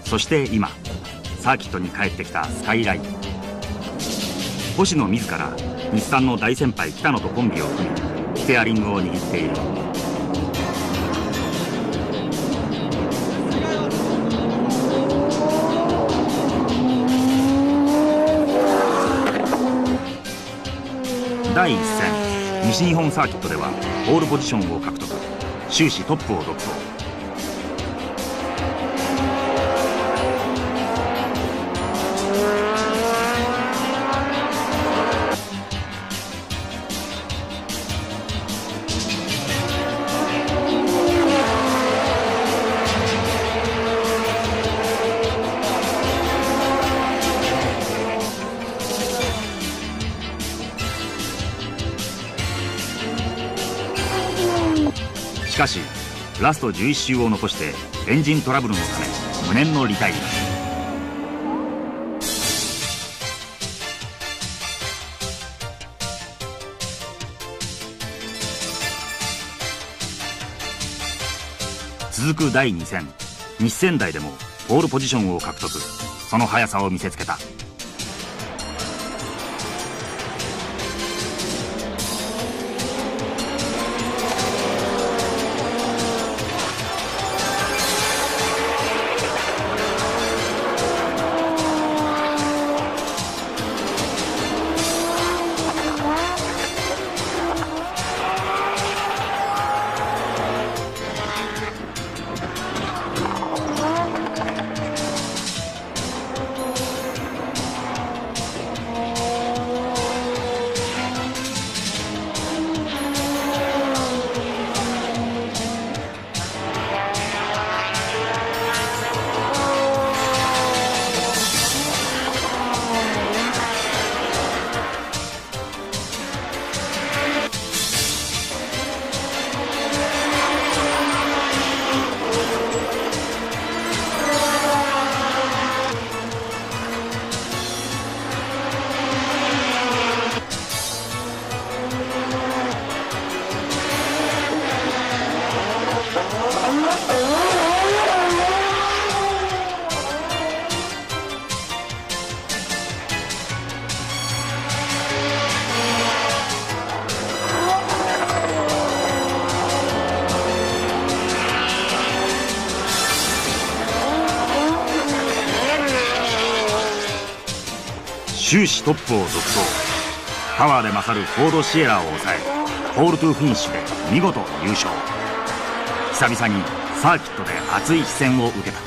そして今サーキットに帰ってきたスカイライン。星野自ら日産の大先輩北野とコンビを組みステアリングを握っている。第1戦西日本サーキットではポールポジションを獲得、終始トップを独走。しかしラスト11周を残してエンジントラブルのため無念のリタイア。続く第2戦日仙台でもポールポジションを獲得、その速さを見せつけた。終始トップを独走。パワーで勝るフォードシエラを抑えポールトゥフィニッシュで見事優勝。久々にサーキットで熱い視線を受けた。